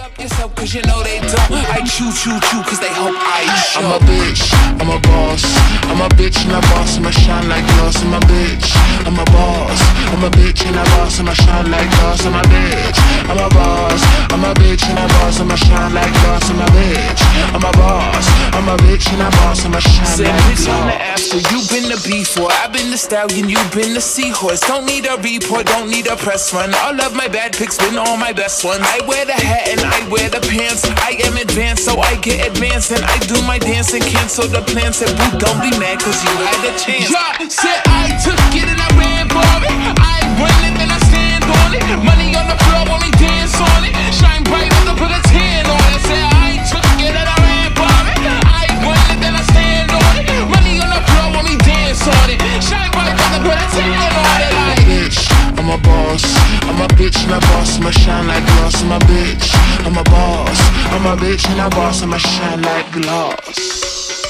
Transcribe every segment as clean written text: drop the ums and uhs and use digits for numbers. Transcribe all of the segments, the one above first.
up yourself cause you know they don't. I chew cause they hope I show. I'm a bitch, I'm a boss. I'm a bitch and a boss, I'ma shine like glass. I'm a bitch, I'm a boss. I'm a bitch and a boss, I'ma shine like glass. I'm a bitch, I'm a boss. I'm a bitch and a boss, I'ma shine like glass. I'm a bitch, I'm a boss. I'm a bitch and a boss, I'ma shine like bitch glass. on the after, you been the before. I've been the stallion, you been the seahorse. Don't need a report, don't need a press run. All of my bad pics been all my best ones. I wear the hat and I wear the pants. I am advanced, so I get advanced. And I do my dance and cancel the plans. Said boo, don't be mad cause you had a chance. Yeah, said I took it and I ran for it. I run it and I stand on it. Money on the floor, only dance on it. Shine bright with the put a 10 on it. Said I took it and I ran for it. I run it and I stand on it. Money on the floor, only dance on it. Shine bright with the put a 10 on it. Like bitch, I'm a boss. I'm a bitch and a boss, I'ma shine like glass. I'm a bitch, I'm a boss. I'm a bitch and a boss, I'ma shine like glass.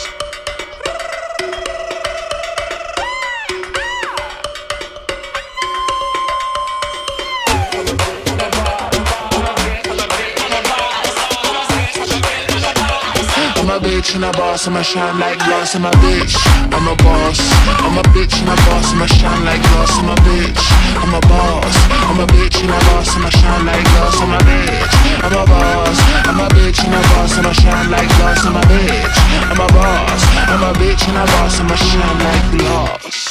I'm a bitch and a boss, I'ma shine like glass. I'm a bitch, I'm a boss. I'm a bitch and a boss, I'ma shine like glass. I'm a bitch, I'm a boss. I'm a bitch and a boss, I'ma shine like glass. I'm a bitch, I'm a boss. I'm a bitch and a boss, I'ma shine like glass. I'm a bitch, I'm a boss. I'm a bitch and a boss, I'ma shine like glass.